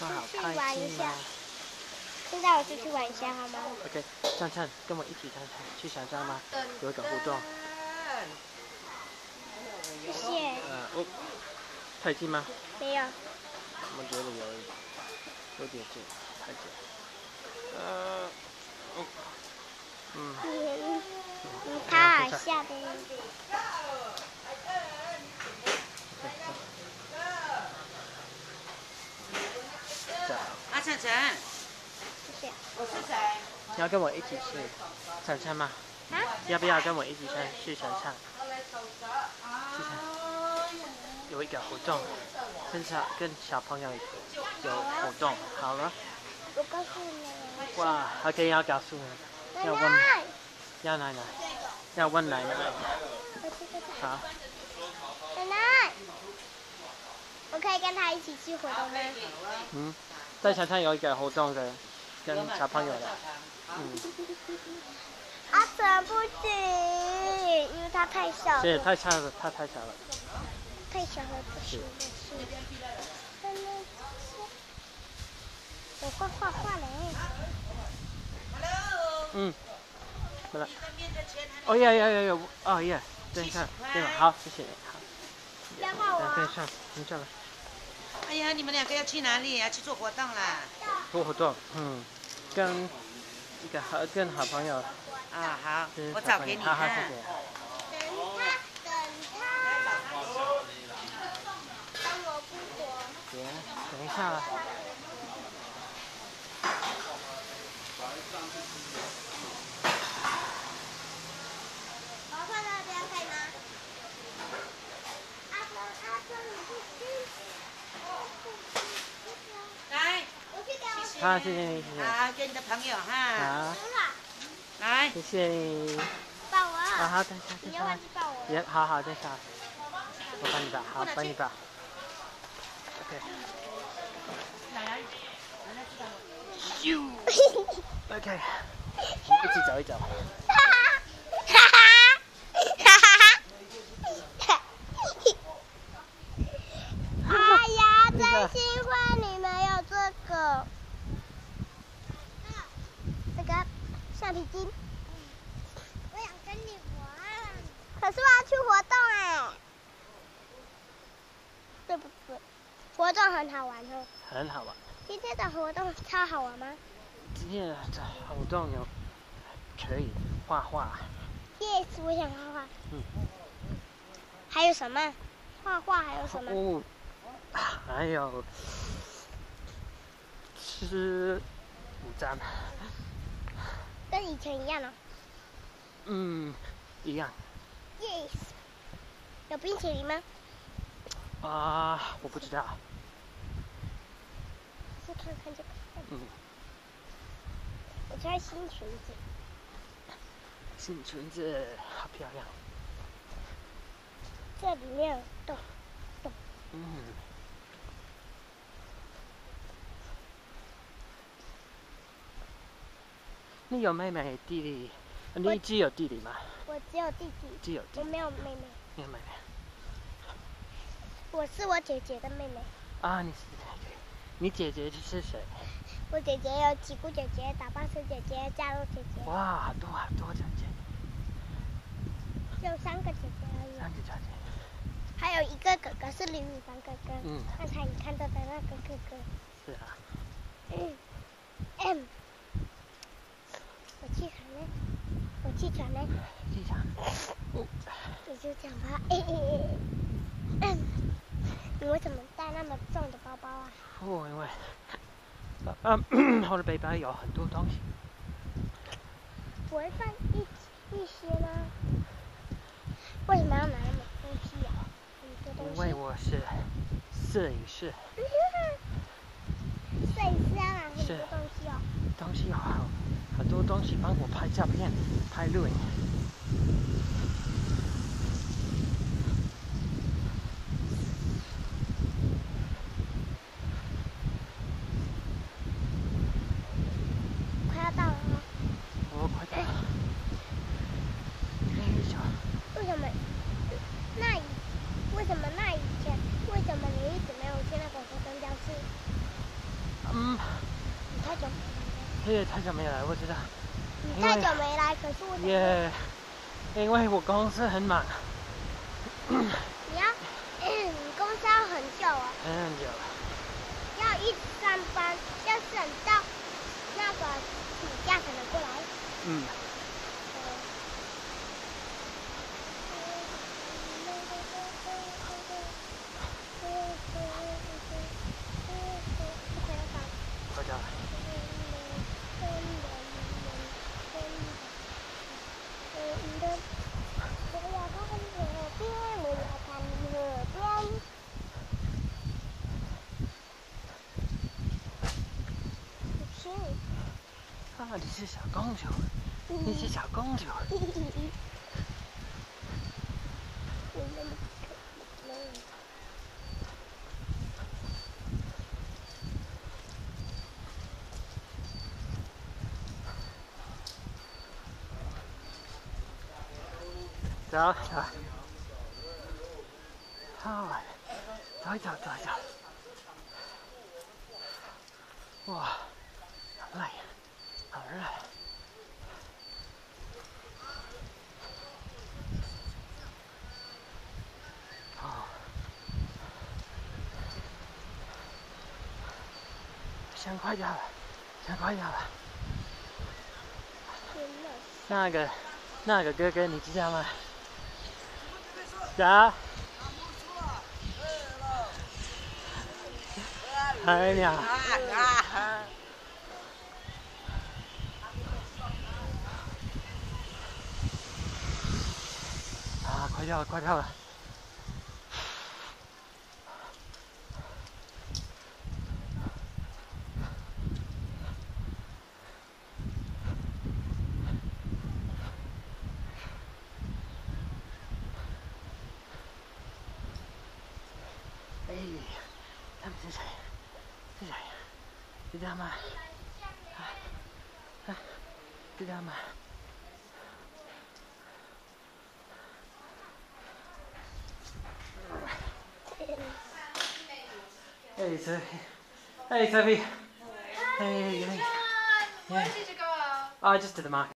出去玩一下。现在我出去玩一下好吗 ？OK， 灿灿跟我一起去想象吗？有一个互动。 谢谢。 太近吗？ 没有。 我们觉得有点近，太近。 他好吓的。 晨晨， 谢谢。 我是谁？ 你要跟我一起去想象吗？ 啊？ 要不要跟我一起去想象？有一个活动，跟小朋友有活动，好了。 我告诉你。 哇 ，OK， 要告诉我，要问，要奶奶，要问奶奶。好。 奶奶，我可以跟他一起去活动吗？ 在想象有一个活动的，跟小朋友的。 阿成不行，因为他太小了。 是太小了，他太小了。 太小了不行。我会画画嘞。 好了。哦呀，哦耶，等一下，对吧？好，谢谢你，好。 要画我。 等一下，停下来。 哎呀，你们两个要去哪里？要去做活动啦？ 做活动，跟好朋友。 啊，好，我找给你看。 等他。当我不活。 等一下。 我放在那边可以吗？阿生，你不行。 来， 好，谢谢你，谢谢。 好，跟你的朋友哈。 好。 来， 谢谢你。 抱我。 好，等一下。 你要忘记抱我。 也好，等一下。我帮你抱，好，帮你抱。OK。咻。OK。一起走一走。 哎呀，真心话，你没有这个。这个橡皮筋。我想跟你玩。可是我要去活动哎。对不对？活动很好玩哦。 很好玩。 今天的活动超好玩吗？ 今天的活动可以画画。 Yes， 我想画画。还有什么？画画还有什么？ 还有吃午餐。 跟以前一样哦。一样。 Yes。有冰淇淋吗？ 我不知道。 是看看这个。我穿新裙子。 新裙子好漂亮。 这里面有洞。 你有妹妹弟弟？你只有弟弟吗？ 我只有弟弟。 只有弟弟。 我没有妹妹。 没有妹妹。 我是我姐姐的妹妹。 你是姐姐。你姐姐是谁？ 我姐姐有起姑姐姐、打巴士姐姐、加入姐姐。 哇，好多姐姐。 有3个姐姐而已。 3个姐姐。 还有一个哥哥是李宇凡哥哥。刚才你看到的那个哥哥。 是啊。 我气喘呢？ 气喘。 你就讲吧。你为什么带那么重的包包啊？ 因为我的背包有很多东西。 不会放一些吗？为什么要拿那么多东西啊？很多东西。 因为我是摄影师。 摄影师要拿很多东西哦。 东西有很多东西，帮我拍照片、拍录影。 快要到了吗？ 我快到了。 为什么你一直没有去那个活动教室？ 久没来。 也太久没来，我知道。 你太久没来，可是我也，因为我公司很忙。 你公司要很久啊。 很久。 要一直上班，要等到那个暑假才能过来。 嗯。回家了。啊，你是小公主，你是小公主。走走。好，走一走，走一走。哇，好累，好热。哦。先快点了，先快点了。那个哥哥，你知道吗？咋？哎呀！啊，快掉了，快掉了！哎，他们是谁？是谁？知道吗？知道吗？Hey, Sophie. Hey, Sophie. Hey, Where did you go? Oh, just to the market.